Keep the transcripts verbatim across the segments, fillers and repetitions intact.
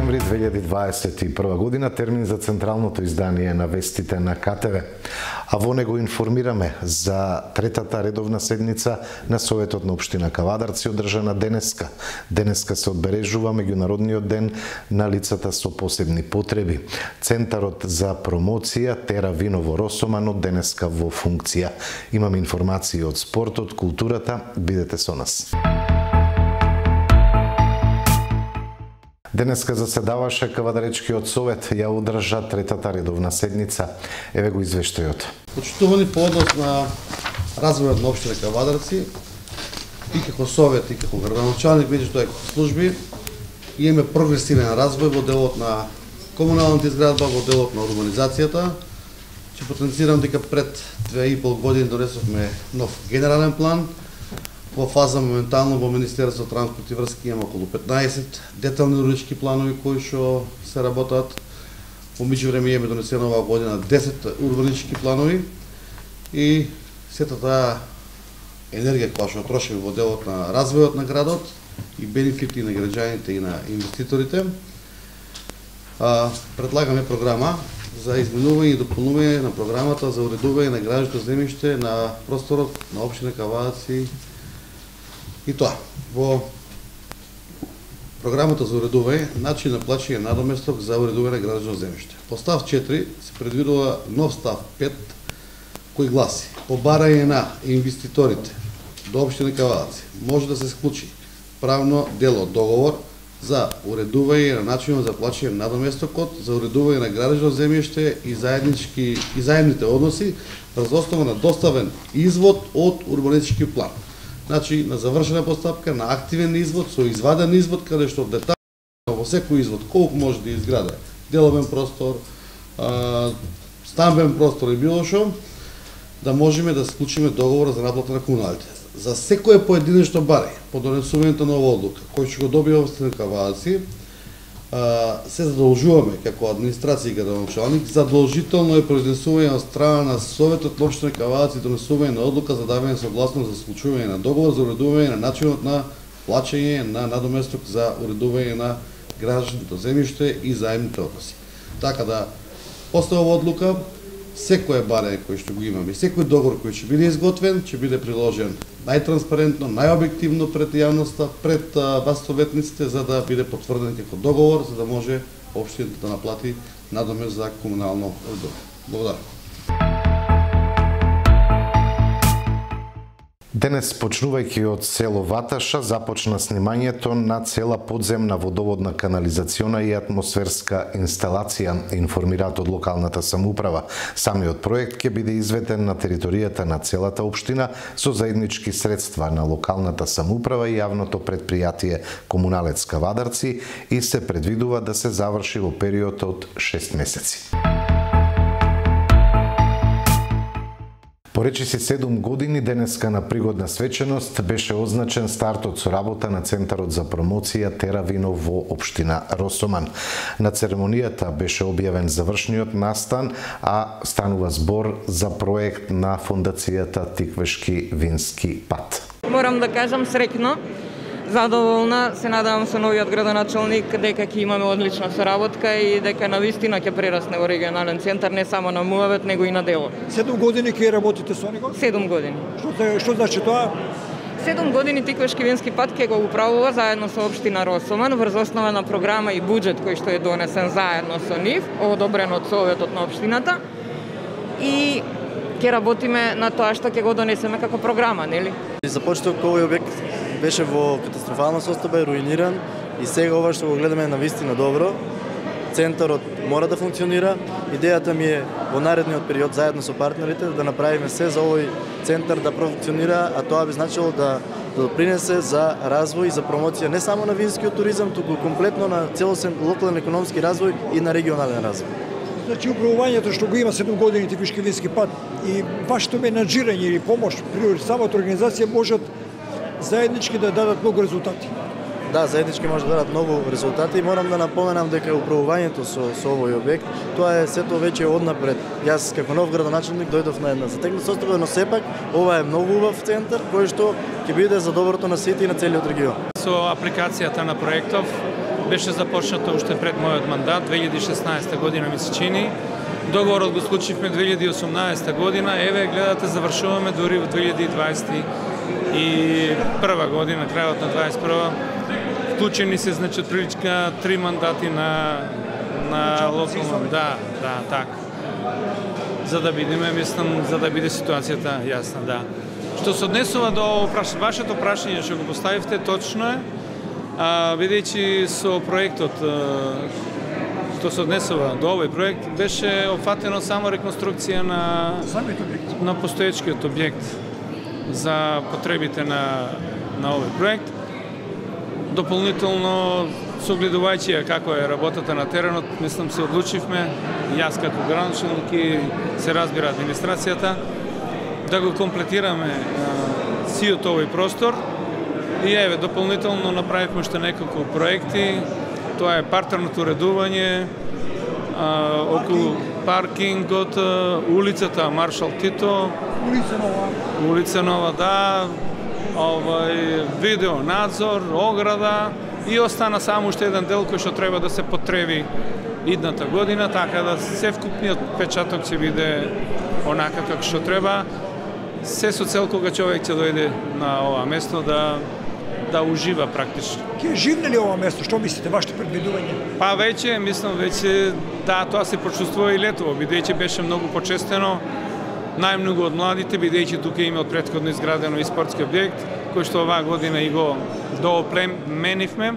септември две илјади дваесет и прва година, термин за централното издание на вестите на К Т В. А во него информираме за третата редовна седница на Советот на општина Кавадарци, одржана денеска. Денеска се одбележува меѓународниот ден на лицата со посебни потреби. Центарот за промоција Тера Вино во Росоман од денеска во функција. Имаме информации од спортот, културата, бидете со нас. Денеска заседаваше Кавадаречкиот совет, ја одржа третата редовна седница. Еве го извештајот. Почитувани по однос на развојот на општина Кавадарци, и како совет, и како градоначалник, меѓу тоа и како служби, имаме прогресивен развој во делот на комуналната изградба, во делот на урбанизацијата. Ќе потенцирам дека пред две и пол години донесовме нов генерален план. Во фаза моментално во Министерството транспорт и врски има околу петнаесет детални урбанички планови кои што се работат. Во меѓувреме имаме донесено оваа година десет урбанички планови и сета таа енергија која што трошиме во делот на развојот на градот и бенефити на граѓаните и на инвеститорите. А, предлагаме програма за изменување и дополнување на програмата за уредување на градското земјиште на просторот на општина Кавадарци. И тоа, во програмата за уредување, начин на плаќање надоместок за уредување на градско земјиште. По став четири се предвидува нов став пет, кој гласи: по барање на инвеститорите до општина Кавадарци може да се склучи правно дело договор за уредување на начинот за плаќање надоместокот за уредување на градско земјиште и заеднички и заемните односи врз основа на доставен извод од урбанистички план. Значи, на завршена постапка, на активен извод, со изваден извод, каде што детално во секој извод колку може да изграде деловен простор, стамбен простор и било што, да можеме да склучиме договор за наплата на комуналите. За секое поединечно барање, по донесувањето на оваа одлука, кој ќе го добие општина Кавадарци, се задолжуваме како администрација и градоначалник, задолжително е произнесување од страна на Советот на општина Кавадарци донесување на одлука за давање согласност за склучување на договор за уредување на начинот на плаќање на надоместок за уредување на градското земјиште и заемните односи. Така да, после оваа одлука, секое барање кој што го имаме, секој договор кој ќе биде изготвен, ќе биде приложен најтранспарентно, најобјективно пред јавноста, пред вас советниците, за да биде потврден како договор, за да може општината да наплати надомест за комунално уредување. Благодарам. Денес, почнувајќи од село Ваташа, започна снимањето на цела подземна водоводна канализациона и атмосферска инсталација, информираат од локалната самоуправа. Самиот проект ќе биде изведен на територијата на целата општина со заеднички средства на локалната самоуправа и јавното предпријатие Комуналец Кавадарци и се предвидува да се заврши во период од шест месеци. По речиси седум години, денеска на пригодна свеченост беше означен стартот со работа на Центарот за промоција Тера Вино во општина Росоман. На церемонијата беше објавен завршниот настан, а станува збор за проект на фондацијата Тиквешки вински пат. Морам да кажам среќно, задоволна, се надевам со новиот градоначалник дека ќе имаме одлична соработка и дека навистина ќе прерасне во регионален центар не само на муавет, него и на дело. Седум години ќе работите со него? Седум години. Што, што значи тоа? Седум години Тиквешки вински пат ќе го управува заедно со општина Росоман врз основа на програма и буџет кој што е донесен заедно со нив, одобрен од Советот на општината, и ќе работиме на тоа што ќе го донесеме како програма, нели? Започнав овој објект беше во катастрофална состојба, руиниран, и сега ова што го гледаме е навистина добро. Центарот мора да функционира. Идејата ми е во наредниот период заедно со партнерите да направиме се за овој центар да функционира, а тоа би значило да допринесе за развој и за промоција не само на винскиот туризам, туку комплетно на целосен локален економски развој и на регионален развој. Значи, управувањето што го има седум години Тиквешки вински пат и вашето менаџирање или помош при самата организација можат заеднички да дадат многу резултати. Да, заеднички може да дадат многу резултати и морам да напоменам дека управувањето со, со овој објект, тоа е сето веќе однапред. Јас како нов градоначалник дојдов на една затегната состојба, но сепак ова е многу убав центар кој што ќе биде за доброто на сите и на целиот регион. Со апликацијата на проектов беше започната уште пред мојот мандат, две илјади и шеснаесета година ми се чини. Договорот го склучивме две илјади и осумнаесета година, еве гледате завршуваме дури во две илјади и дваесета и прва година, крајот на дваесет и прва. Вклучени се, значи, приличка три мандати на на локално, да, да, така. За да бидеме, мислам, за да биде ситуацијата јасна, да. Што се однесува до вашето прашање што го поставивте, точно е, а, бидејќи со проектот што се однесува до овој проект, беше опфатено само реконструкција на на постоечкиот објект за потребите на на овој проект. Дополнително, согледувајќи како е работата на теренот, мислам се одлучивме, јас како градоначелник и се разбира администрацијата, да го комплетираме а, сиот овој простор. И еве, дополнително направивме уште неколку проекти. Тоа е партерното уредување, а, околу паркингот, улицата Маршал Тито, Улица Нова, улица Нова, да, овај видео надзор, ограда и остана само уште еден дел кој што треба да се потреби идната година, така да севкупниот печаток ќе биде онака како што треба. Се со цел кога човек ќе дојде на ова место да да ужива практично. Ке живне ли ова место? Што мислите, вашите предвидување? Па веќе, мислам, веќе, да, тоа се почувствува и летово, бидејќи беше многу почестено, најмногу од младите, бидејќи тука има од претходно изградено и спортски објект, кој што оваа година и го доопленивме.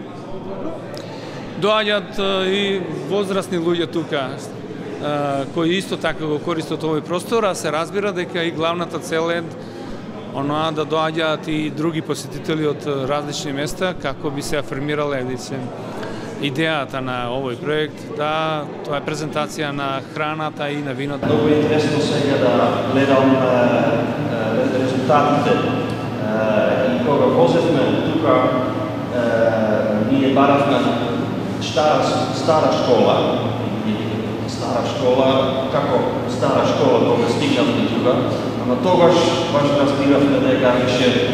Доаѓаат и возрастни луѓе тука, кои исто така го користат овој простор, а се разбира дека и главната цел е оноа да доаѓаат и други посетители од различни места, како би се афирмирала идејата на овој проект, да тоа е презентација на храната и на виното. Многу е интересно сега да гледам резултатите и кога возевме тука, ние баравме стара, стара школа, стара школа, како стара школа кога стигнавме тука, ама тогаш баш разбиравме дека беше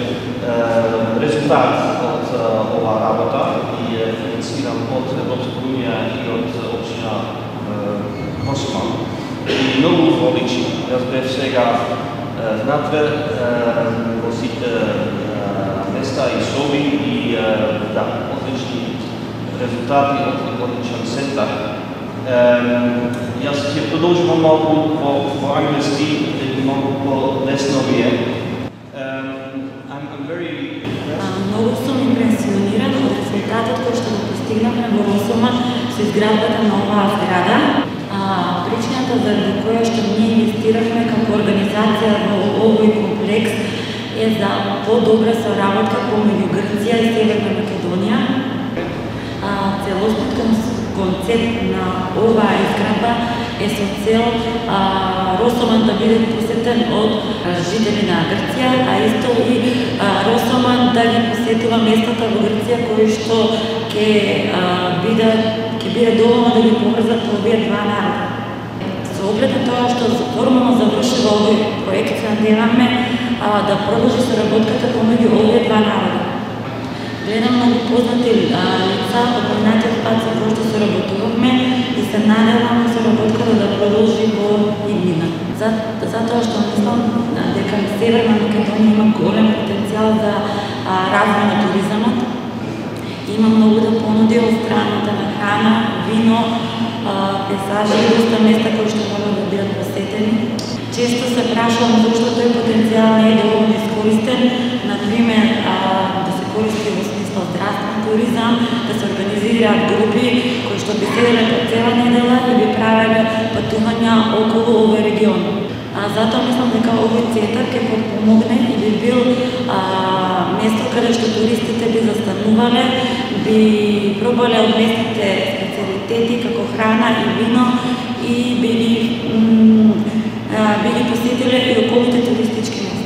резултат од оваа работа и е финансиран од Европска унија и од општина Косман. И многу одлични. Јас бев сега внатре во сите места и соби и да, одлични резултати, одличен центар. Јас ќе продолжувам малку во англиски, малку по-лесно ми е. Многу сум импресиониран од резултатот кој што го постигнавме во Росоман со изградбата на оваа зграда. Причината заради која што ние инвестиравме како организација во овој комплекс е за по-добра соработка помеѓу Грција и Северна Македонија. Целосниот концепт на оваа изградба е со цел Росоман да биде посетен од жители на Грција, а исто и Росоман да ги посетува местата во Грција кои што ќе биде ќе биде доволно да ги поврзат овие два народа. Со оглед на тоа што формално завршува овој проект, се надеваме да продолжи соработката помеѓу овие два народа. Гледам многу познати лица од минатиот пат за кој што соработувавме и се надевам соработката да продолжи во иднина. Затоа што мислам дека Северна Македонија има голем потенцијал за развој на туризмот. Има многу да понуди од страната на храна, вино, пейзажи и доста места кои што могат да бидат посетени. Често се прашувам зашто тој потенцијал не е доволно искористен, например да се користи во смисла здравствен туризам, да се организираат групи кои што би седеле по цела недела и би правеле патувања околу овој регион. А затоа мислам дека овој центар ќе помогне и би бил а, место каде што туристите би застанувале, би пробале од местните специалитети како храна и вино и би ги, би ги посетиле и околните туристички места.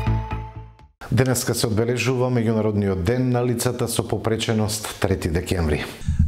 Денеска се одбележува меѓународниот ден на лицата со попреченост трети декември.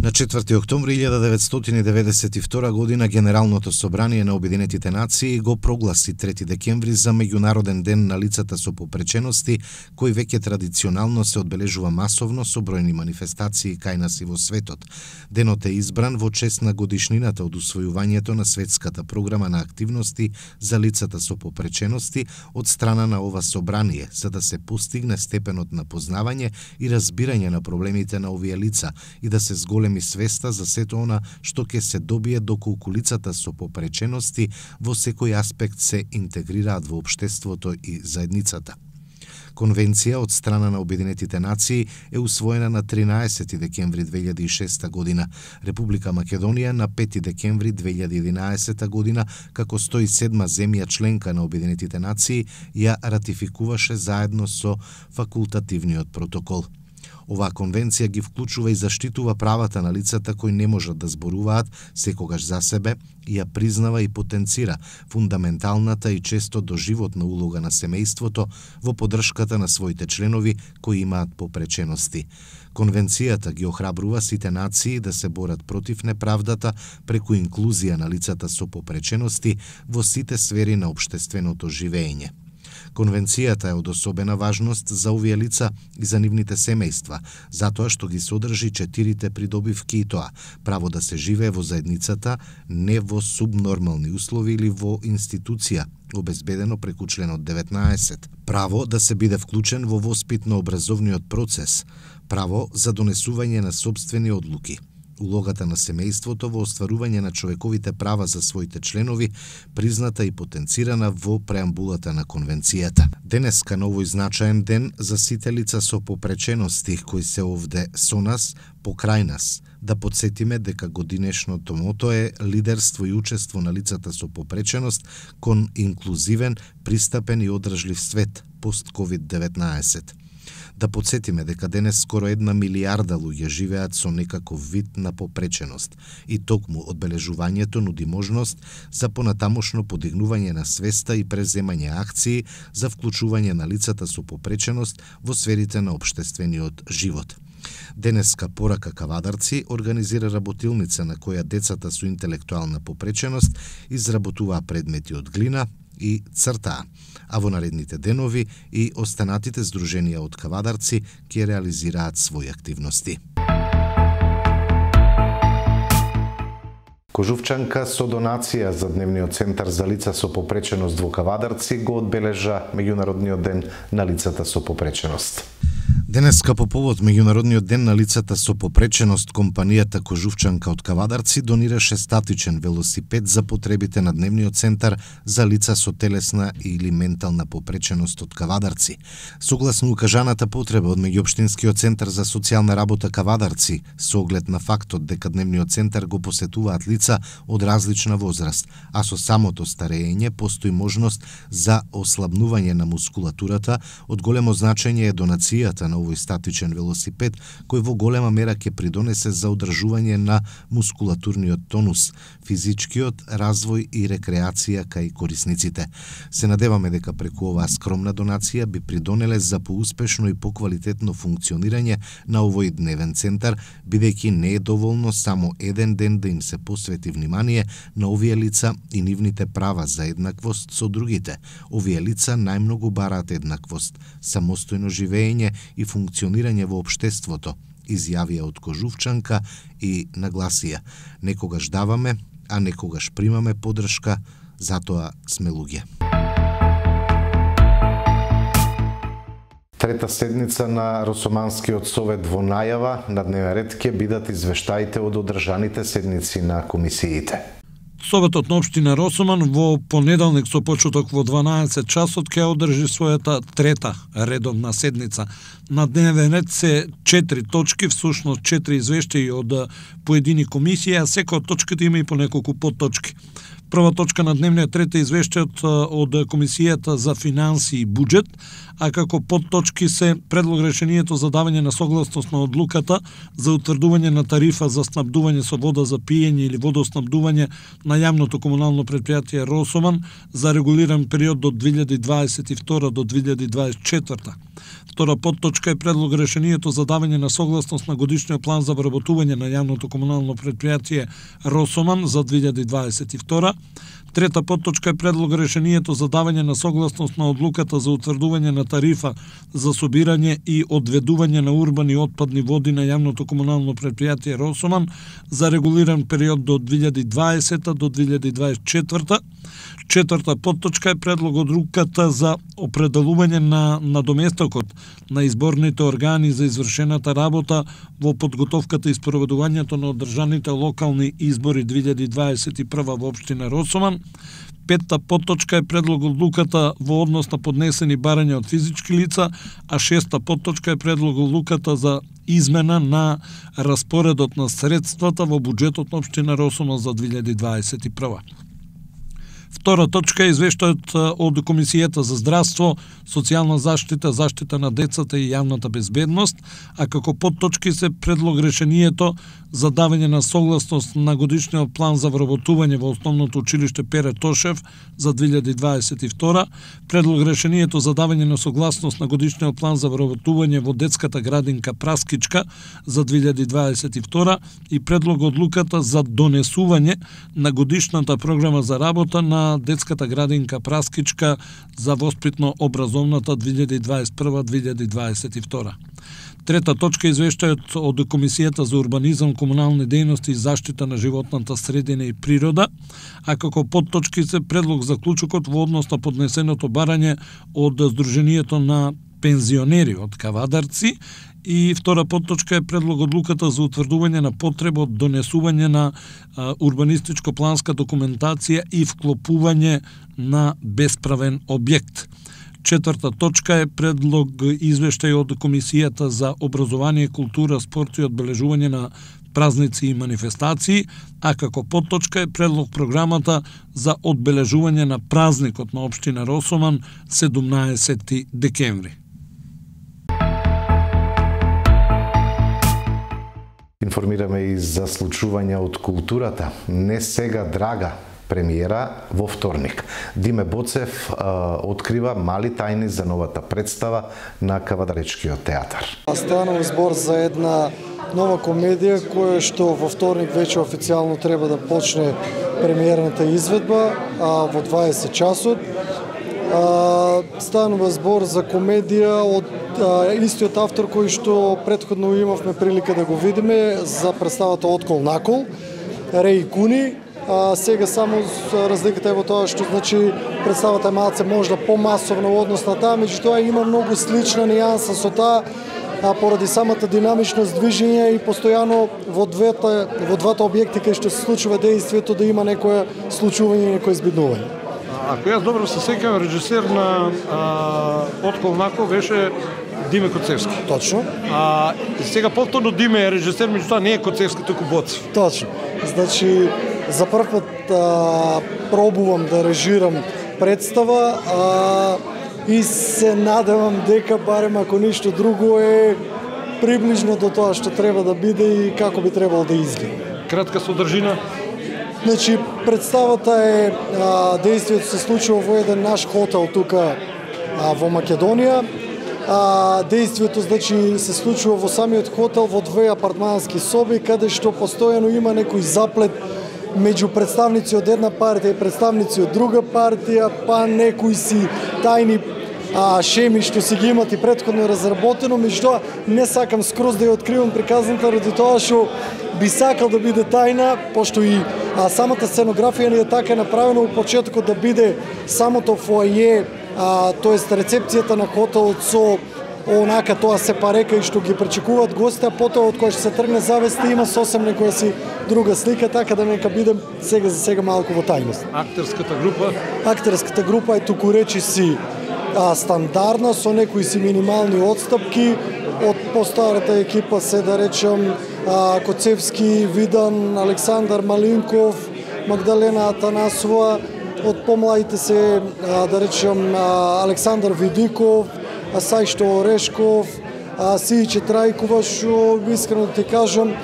На четврти октомври илјада деветстотини деветдесет и втора година Генералното собрание на Обединетите нации го прогласи трети декември за меѓународен ден на лицата со попречености, кој веќе традиционално се одбележува масовно со бројни манифестации кај нас и во светот. Денот е избран во чест на годишнината од усвојувањето на светската програма на активности за лицата со попречености од страна на ова собрание, за да се постигне степенот на познавање и разбирање на проблемите на овие лица и да се зголеми свеста за сето она што ќе се добие доколку лицата со попречености во секој аспект се интегрираат во општеството и заедницата. Конвенција од страна на Обединетите нации е усвоена на тринаесети декември две илјади и шеста година, Република Македонија на пети декември две илјади и единаесета година, како сто и седма земја членка на Обединетите нации, ја ратификуваше заедно со факултативниот протокол. Оваа конвенција ги вклучува и заштитува правата на лицата кои не можат да зборуваат секогаш за себе и ја признава и потенцира фундаменталната и често доживотна улога на семејството во поддршката на своите членови кои имаат попречености. Конвенцијата ги охрабрува сите нации да се борат против неправдата преку инклузија на лицата со попречености во сите сфери на општественото живење. Конвенцијата е од особена важност за овие лица и за нивните семејства, затоа што ги содржи четирите придобивки и тоа: право да се живее во заедницата, не во субнормални услови или во институција, обезбедено преку членот деветнаесет, право да се биде вклучен во воспитно-образовниот процес, право за донесување на сопствени одлуки, улогата на семејството во остварување на човековите права за своите членови, призната и потенцирана во преамбулата на конвенцијата. Денеска на овој значаен ден за сите лица со попречености кои се овде со нас, покрај нас, да подсетиме дека годинешното мото е лидерство и учество на лицата со попреченост кон инклузивен, пристапен и одржлив свет пост-ковид деветнаесет. Да подсетиме дека денес скоро една милијарда луѓе живеат со некаков вид на попреченост и токму одбележувањето нуди можност за понатамошно подигнување на свеста и преземање акции за вклучување на лицата со попреченост во сферите на општествениот живот. Денеска Порака Кавадарци организира работилница на која децата со интелектуална попреченост изработуваа предмети од глина и цртаа, а во наредните денови и останатите здруженија од Кавадарци ќе реализираат своји активности. Кожувчанка со донација за Дневниот центар за лица со попреченост во Кавадарци го одбележа меѓународниот ден на лицата со попреченост. Денеска по повод меѓународниот ден на лицата со попреченост, компанијата Кожувчанка од Кавадарци донираше статичен велосипед за потребите на Дневниот центар за лица со телесна или ментална попреченост од Кавадарци. Согласно укажаната потреба од меѓуопштинскиот центар за социјална работа Кавадарци, со оглед на фактот дека Дневниот центар го посетуваат лица од различна возраст, а со самото старење постои можност за ослабнување на мускулатурата, од големо значење е донацијата на овој статичен велосипед, кој во голема мера ќе придонесе за одржување на мускулатурниот тонус, физичкиот развој и рекреација кај корисниците. Се надеваме дека преку оваа скромна донација би придонеле за поуспешно и поквалитетно функционирање на овој дневен центар, бидејќи не е доволно само еден ден да им се посвети внимание на овие лица и нивните права за еднаквост со другите. Овие лица најмногу бараат еднаквост, самостојно живење и функционирање во општеството, изјавија од Кожувчанка и нагласија: некогаш даваме, а некогаш примаме поддршка, затоа сме луѓе. Трета седница на Росоманскиот совет во најава на дневен ред ќе бидат извештаите од одржаните седници на комисиите. Советот на општина Росоман во понеделник со почеток во дванаесет часот ќе одржи својата трета редовна седница. На дневен ред се четири точки, всушност четири извештаи од поедини комисии, а секоја од точките има и по неколку подточки. Прва точка на дневниот ред е извештајот од Комисијата за финансии и буџет, а како подточки се предлог решението за давање на согласност на одлуката за утврдување на тарифа за снабдување со вода за пиење или водоснабдување на јавното комунално предпријатие Росоман за регулиран период до две илјади дваесет и втора до две илјади дваесет и четврта. Втора подточка е предлог решението за давање на согласност на годишниот план за вработување на јавното комунално предпријатие Росоман за две илјади дваесет и втора. Трета подточка е предлог решението за давање на согласност на одлуката за утврдување на тарифа за собирање и одведување на урбани отпадни води на јавното комунално предпријатие Росоман за регулиран период до две илјади дваесета до две илјади дваесет и четврта. Четврта подточка е предлог одлуката за определување на надоместокот на изборните органи за извршената работа во подготовката и спроведувањето на одржаните локални избори две илјади дваесет и прва во општина Росоман. Петта подточка е предлог одлуката во однос на поднесени барања од физички лица, а шеста подточка е предлог одлуката за измена на распоредот на средствата во буџетот на општина Росоман за две илјади дваесет и прва. Втора точка е извештајот од Комисијата за здравство, социјална заштита, заштита на децата и јавната безбедност, а како подточки се предлог решението за давање на согласност на годишниот план за вработување во основното училиште Пере Тошев за две илјади дваесет и втора, предлог решението за давање на согласност на годишниот план за вработување во детската градинка Праскичка за две илјади дваесет и втора и предлог одлуката за донесување на годишната програма за работа на детската градинка Праскичка за воспитно-образовната две илјади дваесет и прва до две илјади дваесет и втора. Трета точка е извештајот од Комисијата за урбанизам, комунални дејности и заштита на животната средина и природа, а како подточки се предлог заклучокот во однос на поднесеното барање од Сдруженијето на пензионери од Кавадарци и втора подточка е предлог одлуката за утврдување на потреба од донесување на а, урбанистичко-планска документација и вклопување на бесправен објект. Четврта точка е предлог извештај од Комисијата за образование, култура, спорт и одбележување на празници и манифестации, а како подточка е предлог програмата за одбележување на празникот на општина Росоман седумнаесети декември. Информираме и за случувања од културата. Не сега драга премиера во вторник. Диме Боцев а, открива мали тајни за новата представа на Кавадаречкиот театар. Станува збор за една нова комедија која што во вторник веќе официјално треба да почне премиерната изведба а, во дваесет часот. А, станува збор за комедија од а, истиот автор кој што претходно имавме прилика да го видиме за представата Откол накол, Реј Куни. А, сега само разликата е во тоа што значи представата е малце можда помасовна во однос на таа, меѓутоа има многу слична нијанса со таа, а поради самата динамичност движење и постојано во двете во двата објекти кај што се случува дејствието да има некое случување и некое збиднување. Ако јас добро се сеќавам, режисер на а, Откол накол беше Диме Коцевски. Точно. А сега повторно Диме е режисер, меѓутоа не е Коцевски, туку Боцев. Точно. Значи за прв пат а, пробувам да режирам представа а, и се надевам дека барем ако ништо друго е приближно до тоа што треба да биде и како би требало да изгледа. Кратка содржина. Значи представата е а, дејствието се случува во еден наш хотел тука а, во Македонија. А, дејствието значи се случува во самиот хотел во две апартмански соби каде што постојано има некој заплет меѓу представници од една партија и представници од друга партија, па некои си тајни а, шеми што си ги имат и претходно разработено, меѓутоа не сакам скроз да ја откривам приказната ради тоа што би сакал да биде тајна, пошто и а, самата сценографија ни е така направена у почетокот да биде самото фоаје, а, тоест рецепцијата на хотелот со онака тоа се парека и што ги пречекуваат гости, а потоа од која што се тргне завеста има сосем некоја си друга слика, така да нека бидем сега за сега малку во тајност. Актерската група? Актерската група е туку речи си а, стандардна, со некои си минимални отстапки. Од постарата екипа се да речем а, Коцевски, Видан, Александар Малинков, Магдалена Атанасова, од помладите се, да речем, Александар Видиков, Сајшто Орешков, Сијиче Трајкова, што искрено ти кажам,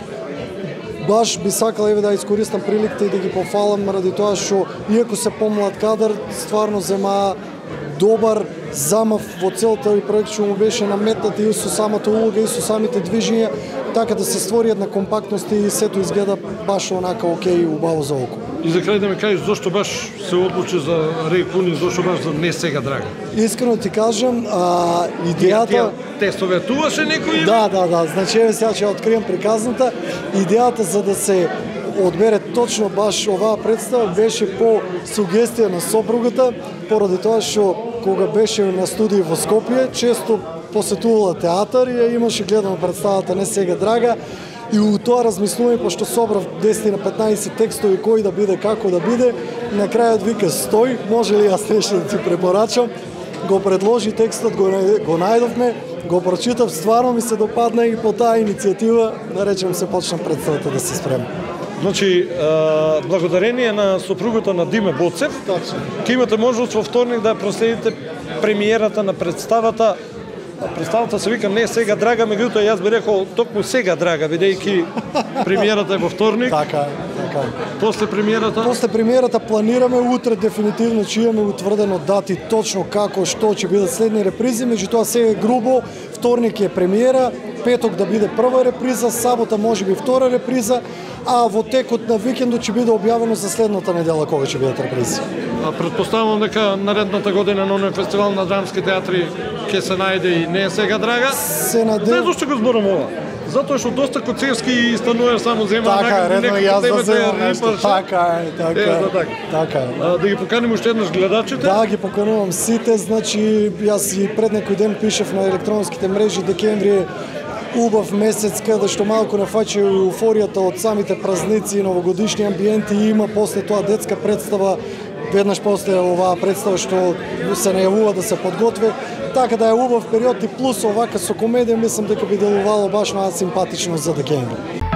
баш би сакал еве да искористам приликата и да ги пофалам ради тоа што иако се помлад кадар, стварно зема добар замав во целта тој проект што му беше наметнат и со самата улога и со самите движења, така да се створи една компактност и сето изгледа баш онака окей и убаво за око. И за крај да ми кажеш зошто баш се одлучи за Рейкуни, зошто баш за Не сега драга? Искрено ти кажам, а, идејата... Те советуваше некој? Да, да, да, значи еве сега ќе откријам приказната. Идејата за да се одбере точно баш оваа представа беше по сугестија на сопругата, поради тоа што кога беше на студии во Скопје, често посетувала театар и ја имаше гледано представата Не сега драга. И у тоа размислување, пошто собрав десет на петнаесет текстови кои да биде, како да биде, на крајот вика стој, може ли јас нешто да ти препорачам? Го предложи текстот, го, го најдовме, го прочитав, стварно ми се допадна и по таа иницијатива, да речем, се почна представата да се спрема. Значи, благодарение на сопругата на Диме Боцев, ќе имате можност во вторник да проследите премиерата на представата. Представата се вика Не сега драга, меѓутоа јас би рекол токму сега драга, бидејќи премиерата е во вторник. Така, така. После премиерата? После премиерата планираме утре дефинитивно ќе имаме утврдено дати точно како што ќе бидат следни репризи, меѓутоа сега е грубо, вторник е премиера, петок да биде прва реприза, сабота можеби втора реприза, а во текот на викендот ќе биде објавено за следната недела кога ќе бидат репризи. А предпоставувам дека наредната година на оној фестивал на драмски театри ќе се најде и Не сега драга. Се надев... Не зашто го зборам ова. Затоа што доста коцевски стануар само зема така, нака, редно и јас да земам нешто. Така е, така е. Е, така. така е. А, да ги поканим уште еднаш гледачите? Да, ги поканувам сите, значи јас и пред некој ден пишев на електронските мрежи, декември е убав месец каде што малку не фаќа еуфоријата од самите празници и новогодишни амбиенти, и има после тоа детска представа, веднаш после оваа представа што се најавува да се подготви, така да е убав период и плюс овака со комедија, мислам дека би делувало баш на симпатично за декември.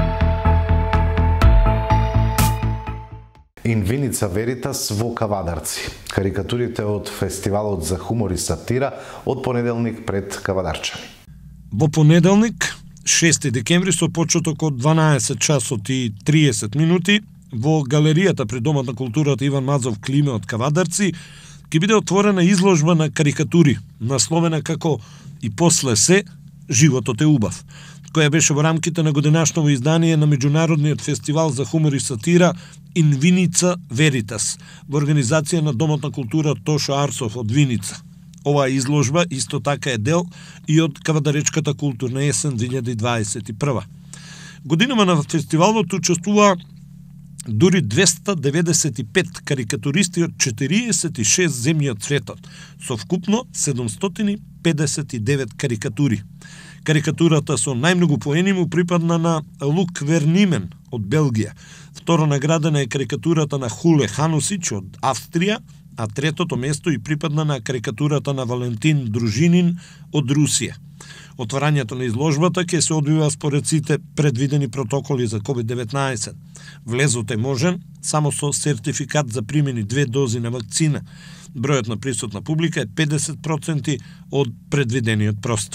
Инвиница Веритас во Кавадарци. Карикатурите од фестивалот за хумор и сатира од понеделник пред кавадарчани. Во понеделник, шести декември, со почеток од дванаесет часот и триесет минути, во галеријата при Домот на културата Иван Мазов Климе од Кавадарци ќе биде отворена изложба на карикатури, насловена како "И после се, животот е убав", која беше во рамките на годинашново издание на меѓународниот фестивал за хумор и сатира Инвиница Веритас, во организација на Домот на култура Тошо Арсов од Виница. Оваа изложба исто така е дел и од Кавадаречката културна есен две илјади дваесет и прва. Годинама на фестивалот учествува дури двеста деветдесет и пет карикатуристи од четириесет и шест земји од светот, со вкупно седумстотини педесет и девет карикатури. Карикатурата со најмногу поени му припадна на Лук Вернимен од Белгија. Второ наградена е карикатурата на Хуле Ханусич од Австрија, а третото место и припадна на карикатурата на Валентин Дружинин од Русија. Отварањето на изложбата ќе се одвива според сите предвидени протоколи за ковид деветнаесет. Влезот е можен само со сертификат за примени две дози на вакцина. Бројот на присутна публика е педесет проценти од предвидениот простор.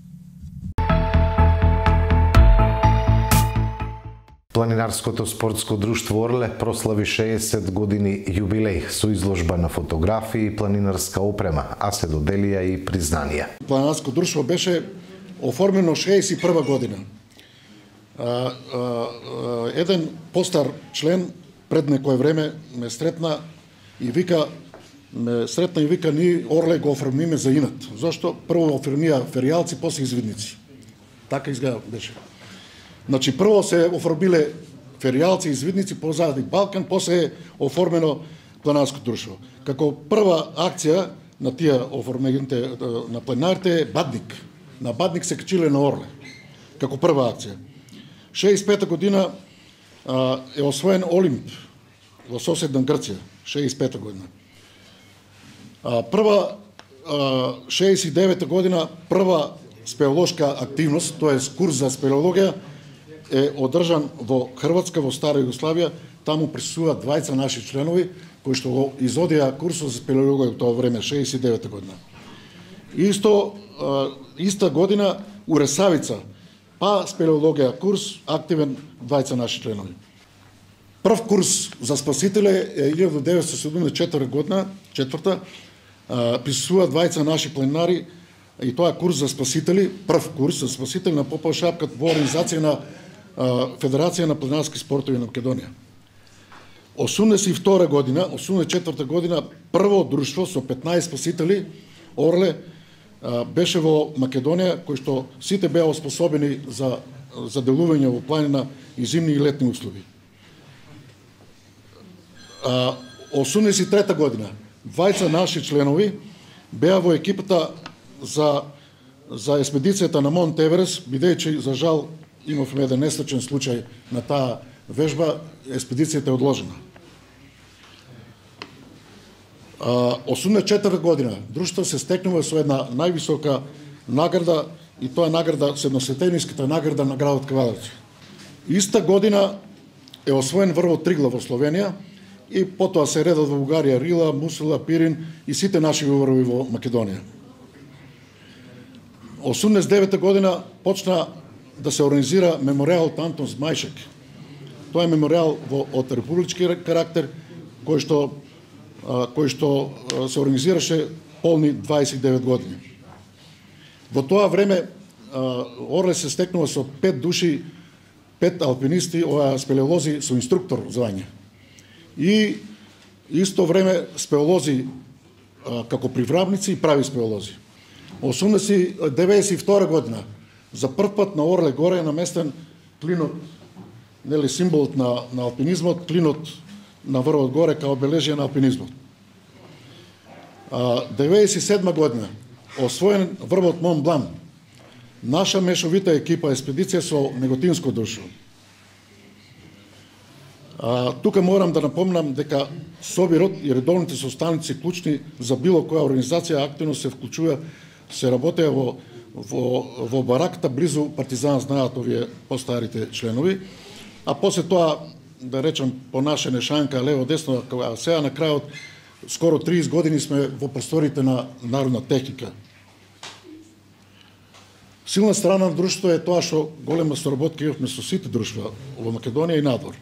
Планинарското спортско друштво Орле прослави шеесет години јубилеј со изложба на фотографии и планинарска опрема, а се доделија и признанија. Планинарско друштво беше оформено шеесет и прва година. А, а, а, еден постар член пред некое време ме сретна и вика ме сретна и вика ни Орле го оформиме за инат. Зошто прво оформија феријалци, после извидници. Така изгледа беше. Значи прво се оформиле феријалци, извидници, позади Балкан, после е оформено планинарско друштво. Како прва акција на тие оформените на планинарите е Бадник. На Бадник се качиле на Орле. Како прва акција. шеесет и пета година а, е освоен Олимп во соседна Грција. шеесет и пета година. А, прва а, шеесет и девета година прва спелеолошка активност, тоа е курс за спелеологија, е одржан во Хрватска, во Стара Југославија, таму присуствуваат двајца наши членови кои што го изодија курсот за спелеологија во тоа време, шеесет и девета година. Исто иста година у Ресавица, па спелеологија курс, активен двајца наши членови. Прв курс за спасителе е илјада деветстотини седумдесет и четврта година, четврта, присуствуваат двајца наши планинари, и тоа е курс за спасители, прв курс за спасители на Попов Шапкат во организација на Федерација на планинарски спортови на Македонија. осумдесет и втора година, осумдесет и четврта година, прво друштво со петнаесет спасители, Орле, беше во Македонија, кој што сите беа оспособени за, за делување во планина и зимни и летни услови. осумдесет и трета година, двајца наши членови беа во екипата за, за експедицијата на Монт Еверест, бидејќи, за жал, имавме еден несречен случај на таа вежба, експедицијата е одложена. осумдесет и четврта година друштво се стекнува со една највисока награда, и тоа е награда, седносветениската награда на градот Кавадарци. Иста година е освоен врвот Тригла во Словенија и потоа се редат во Бугарија Рила, Мусула, Пирин и сите наши врвови во Македонија. осумдесет и девета година почна да се организира меморијалот Антон Змајшек. Тоа е меморијал во, од републички карактер, кој што, кој што се организираше полни дваесет и девет години. Во тоа време Орле се стекнува со пет души, пет алпинисти, ова спелеолози со инструктор звање. И исто време спелеолози како привравници и прави спелеолози. деветдесет и втора година за прв пат на Орле горе е наместен клинот, нели символот на, на алпинизмот, клинот на врвот горе као обележие на алпинизмот. деветдесет и седма година освоен врвот Мон Блан. Наша мешовита екипа експедиција со неготинско друштво. Тука морам да напомнам дека Собирот и редовните состаници клучни за било која организација активно се вклучува, се работеа во, во, во бараката близу Партизан, знаат овие постарите членови, а после тоа, да речам, понашене шанка лево-десно, а сега на крајот скоро триесет години сме во просторите на Народна техника. Силна страна на друштвото е тоа што голема соработка имавме со сите друштва во Македонија и надвор.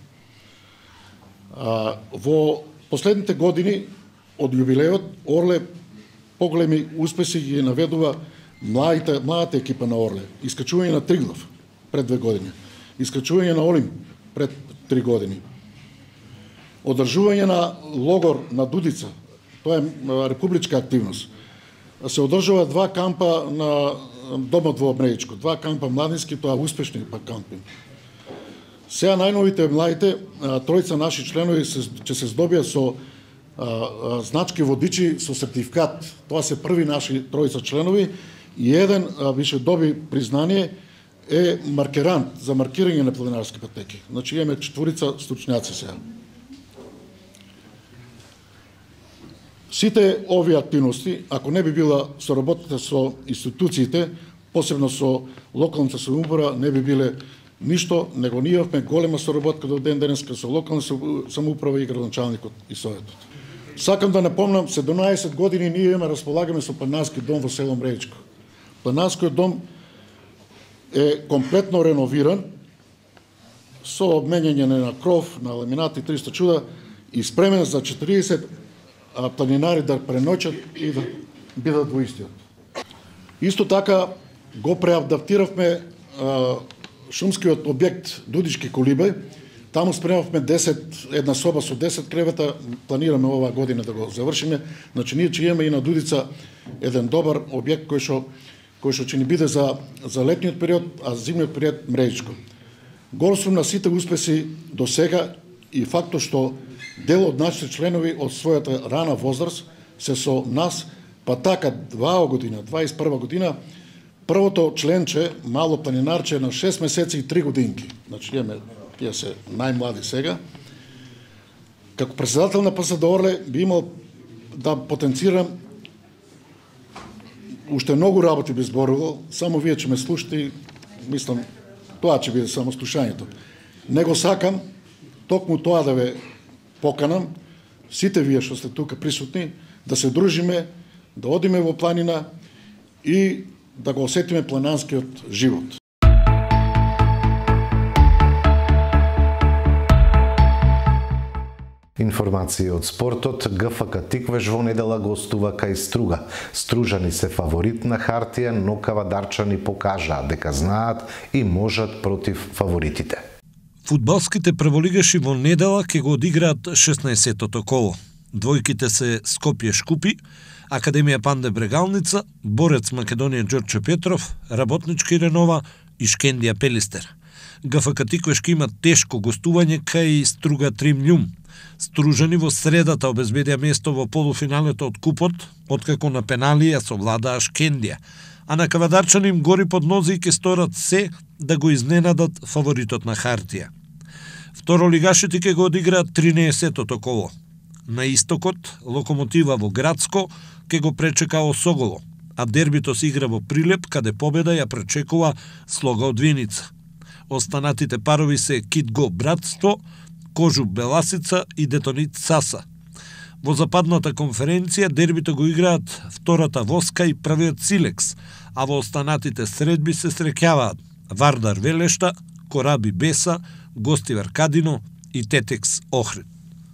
А, во последните години од јубилеот Орле поголеми успеси ги наведува младите, младата екипа на Орле. Искачување на Триглав пред две години. Искачување на Олимп пред три години. Одржување на логор на Дудица. Тоа е републичка активност. Се одржува два кампа на домот во Обнејичко. Два кампа младински, тоа успешни па кампи. Сега најновите младите, тројца наши членови ќе се здобиат со а, а, значки водичи со сертификат. Тоа се први наши тројца членови и еден а, више доби признание е маркерант за маркирање на планинарски патеки. Значи имаме четворица стручњаци сега. Сите овие активности, ако не би била соработата со институциите, посебно со локалната самоуправа, не би биле ништо, него ние имавме голема соработка до ден денеска со локална самоуправа и градоначалникот и советот. Сакам да напомнам, седумнаесет години ние имаме располагаме со планинарски дом во село Мрејичко. Планинарскиот дом е комплетно реновиран со обменјање на кров, на ламинати, триста чуда и спремен за четириесет планинари да преноќат и да бидат во истиот. Исто така го преадаптиравме шумскиот објект Дудички колибе. Таму спремавме десет, една соба со десет кревета, планираме оваа година да го завршиме. Значи ние ќе имаме и на Дудица еден добар објект кој што кој што ќе ни биде за за летниот период, а зимниот период Мрејичко. Гол сум на сите успеси до сега и фактот што дел од нашите членови од својата рана возраст се со нас, па така два година, дваесет и прва година, првото членче, мало планинарче на шест месеци и три годинки. Значи имаме тие се најмлади сега. Како председател на ПСД Орле би имал да потенцирам уште многу работи би зборувал, само вие ќе ме слушате и мислам Тоа ќе биде само слушањето. Него сакам токму тоа да ве поканам, сите вие што сте тука присутни, да се дружиме, да одиме во планина и да го осетиме планинскиот живот. Информации од спортот. ГФК Тиквеш во недела гостува кај Струга. Стружани се фаворит на хартија, но кавадарчани покажаа дека знаат и можат против фаворитите. Фудбалските прволигаши во недела ќе го одиграат шеснаесеттото коло. Двојките се Скопје Шкупи, Академија Панде Брегалница, Борец Македонија Ѓорче Петров, Работнички Ренова и Шкендија Пелистер. ГФК Тиквеш има тешко гостување кај Струга Тримљум. Стружани во средата обезбедија место во полуфиналето од купот, откако на пенали ја совладаа Шкендија, а на кавадарчани им гори под нозе и ќе сторат се да го изненадат фаворитот на хартија. Второлигашите ќе го одиграат тринаесеттото коло. На истокот, Локомотива во Градско ќе го пречека Осоголо, а дербито се игра во Прилеп, каде победа ја пречекува Слога од Виница. Останатите парови се Китго Братство, Кожуб Беласица и Детонит Саса. Во западната конференција дербито го играат втората Воска и првиот Силекс, а во останатите средби се среќаваат Вардар Велешта, Кораби Беса, Гостивар Кадино и Тетекс Охрид.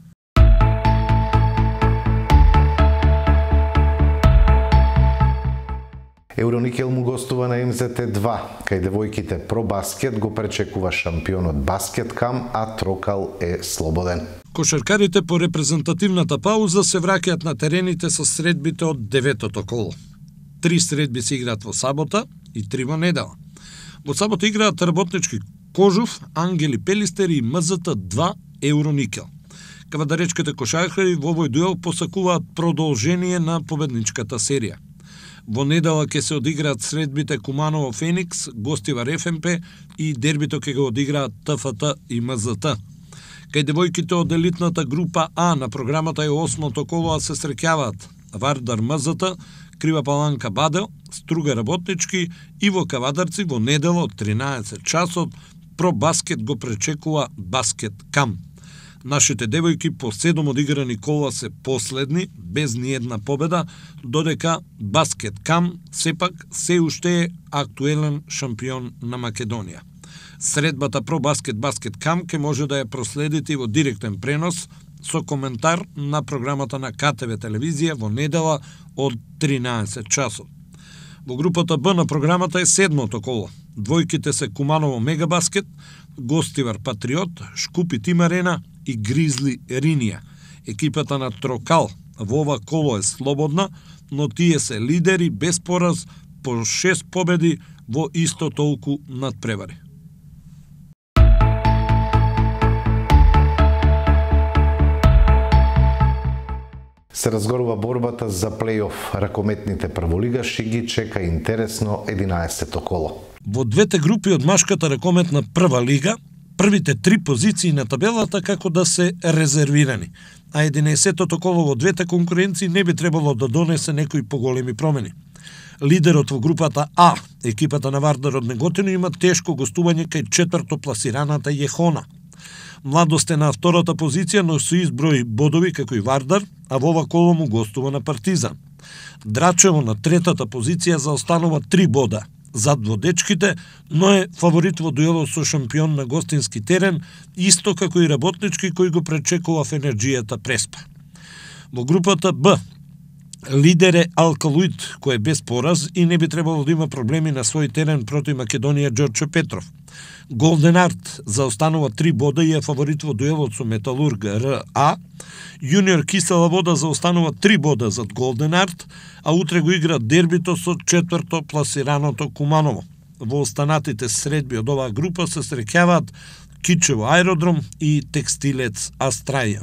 Евроникел му гостува на Ем Зет Те два, кај девојките Про Баскет го пречекува шампионот Баскеткам, а Трокал е слободен. Кошаркарите по репрезентативната пауза се враќаат на терените со средбите од деветото коло. Три средби се играат во сабота и три во недела. Во сабота играат Работнички Кожув, Ангели Пелистер и Ем Зет Те два Евроникел. Кавадаречките кошаркари во овој дуел посакуваат продолжение на победничката серија. Во недела ќе се одиграат средбите Куманово Феникс, Гостивар Еф Ем Пе и дербито ќе го одиграат Те Ф Т и Ем Зет Те. Кај девојките од елитната група А на програмата е осмото коло, а се среќаваат Вардар Ем Зет Те, Крива Паланка Бадел, Струга Работнички и во Кавадарци во недела од тринаесет часот Про Баскет го пречекува Баскет Кам. Нашите девојки по седум одиграни кола се последни, без ниедна победа, додека Баскет Кам сепак се уште е актуелен шампион на Македонија. Средбата Про Баскет Баскет Кам ке може да ја проследите во директен пренос со коментар на програмата на Ка Те Ве телевизија во недела од тринаесет часот. Во групата Б на програмата е седмото коло. Двојките се Куманово Мегабаскет, Гостивар Патриот, Шкупи Тим Арена и Гризли Ринија. Екипата на Трокал во ова коло е слободна, но тие се лидери без пораз по шест победи во исто толку надпревари. Се разгорува борбата за плейоф. Ракометните прволигаши ги чека интересно единаесеттото коло. Во двете групи од машката ракометна прва лига, првите три позиции на табелата како да се резервирани, а единаесеттото коло во двете конкуренции не би требало да донесе некои поголеми промени. Лидерот во групата А, екипата на Вардар од Неготино, има тешко гостување кај четврто пласираната Јехона. Младост е на втората позиција, но со изброи бодови како и Вардар, а во ова коло му гостува на Партизан. Драчево на третата позиција заостанува три бода зад водечките, но е фаворит во дуелот со шампион на гостински терен, исто како и Работнички кој го пречекува в Енерджијата Преспа. Во групата Б, лидер е Алкалуид, кој е без пораз и не би требало да има проблеми на свој терен против Македонија Ѓорче Петров. Голден Арт заостанува три бода и е фаворит во дуелот со Металург Р А. Јуниор Кисела Вода заостанува три бода зад Голден Арт, а утре го игра дербито со четврто пласираното Куманово. Во останатите средби од оваа група се среќаваат Кичево Аеродром и Текстилец Астрајан.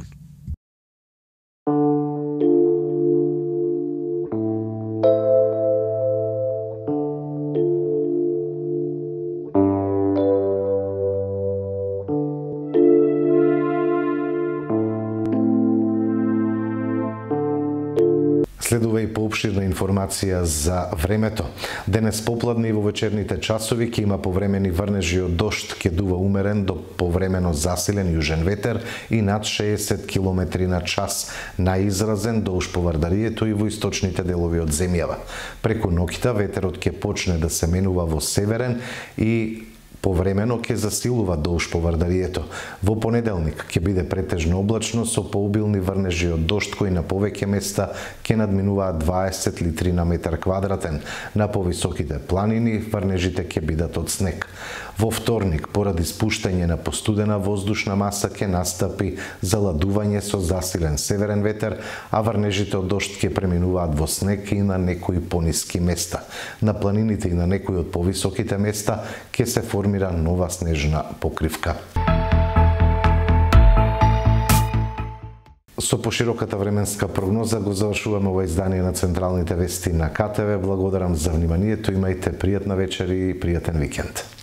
Следува и поопширна информација за времето. Денес попладне и во вечерните часови ќе има повремени врнежи од дожд, ќе дува умерен до повремено засилен јужен ветер и над шеесет километри на час, најизразен долж по Вардарието и во источните делови од земјава. Преку ноќта ветерот ќе почне да се менува во северен и повремено ќе засилува долж по Вардарието. Во понеделник ќе биде претежно облачно со пообилни врнежи од дожд кои на повеќе места ќе надминуваат дваесет литри на метар квадратен. На повисоките планини врнежите ќе бидат од снег. Во вторник, поради спуштање на постудена воздушна маса, ќе настапи заладување со засилен северен ветер, а врнежите од дожд ќе преминуваат во снег и на некои пониски места. На планините и на некои од повисоките места ќе се формира нова снежна покривка. Со пошироката временска прогноза го завршуваме ова издание на Централните вести на КТВ. Благодарам за вниманието, имајте пријатна вечер и пријатен викенд.